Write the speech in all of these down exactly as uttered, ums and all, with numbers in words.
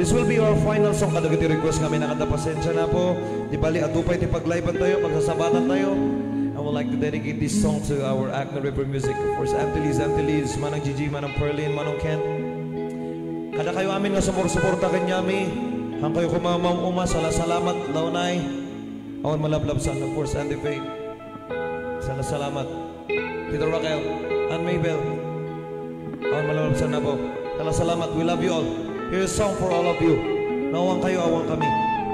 this will be our final song. Kadagiti request kami na kada pasensya na po. Di bali atupay ti pagliban tayo, magsasabatan tayo. I would like to dedicate this song to our Agno River Music. Of course, Antilles, Antilles, Manang Gigi, Manang Perlin, Manang Ken. Kada kayo amin nga sumur-suporta kanyami. Hang kayo kumamang uma, salamat, launay. Awan malablabsan, of course, Andy Faye. Salamat. Peter Raquel, Ann Maybell. Awan malablabsan na po. Salamat, we love you all. Here's a song for all of you. Nawang kayo, awang kami.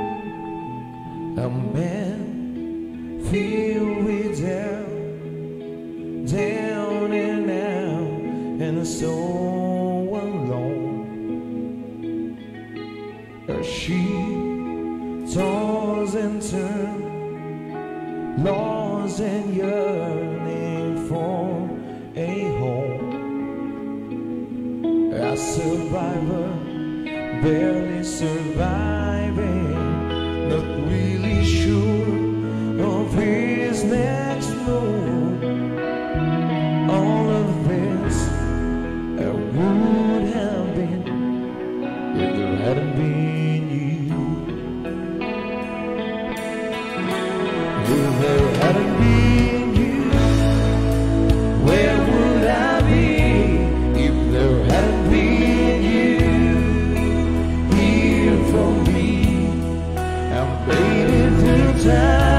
A man filled with doubt, down and out, and so alone. A sheep toss and turn, lost and yearning for a home. A survivor, barely surviving, not really sure of his next move. All of this uh, would have been if there hadn't been you. If there hadn't been you, where would I be? If there hadn't been you here for me, I'm waiting through time.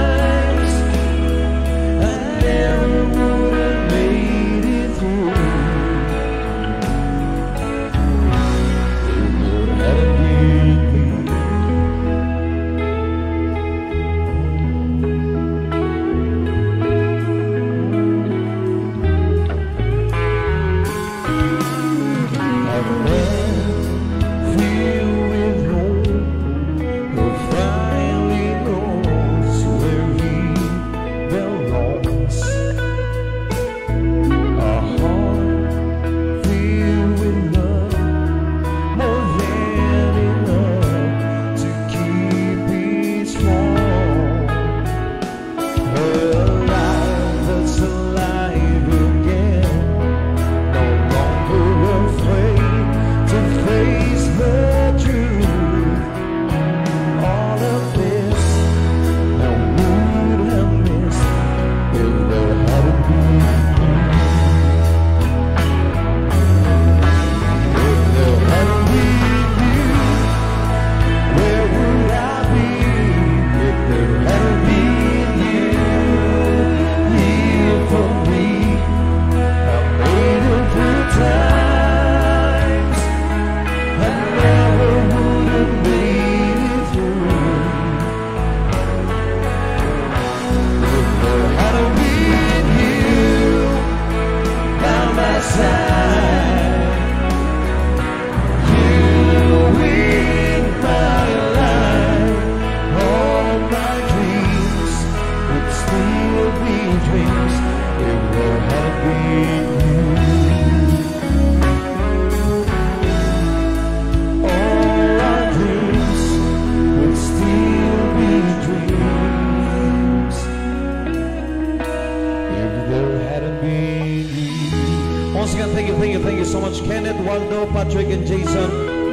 Patrick and Jason,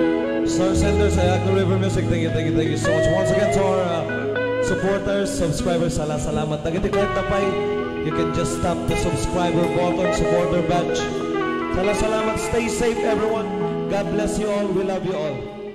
Star Senders at Agno River Music. Thank you, thank you, thank you so much. Once again to our uh, supporters, subscribers, sala salamat. Dagiti kahit tapay, you can just tap the subscriber button, supporter badge. Sala salamat. Stay safe, everyone. God bless you all. We love you all.